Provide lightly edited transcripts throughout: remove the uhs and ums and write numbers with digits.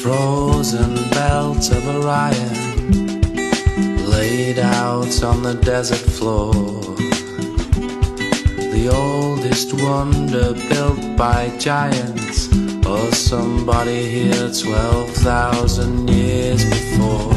frozen belt of Orion laid out on the desert floor. The oldest wonder built by giants, or somebody here 12,000 years before.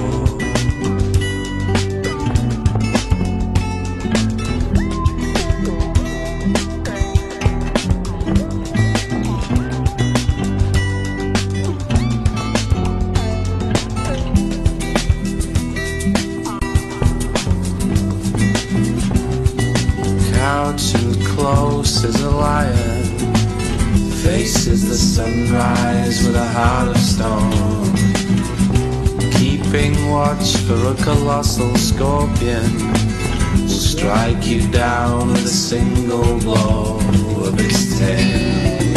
Crouching close as a lion, faces the sunrise with a heart of stone, keeping watch for a colossal scorpion will strike you down with a single blow of its tail.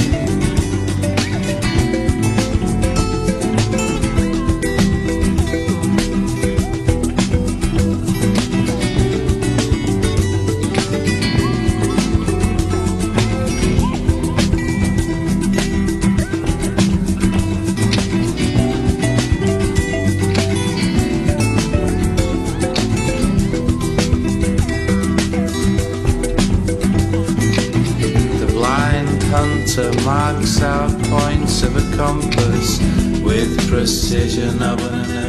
Hunter marks out points of a compass with precision of an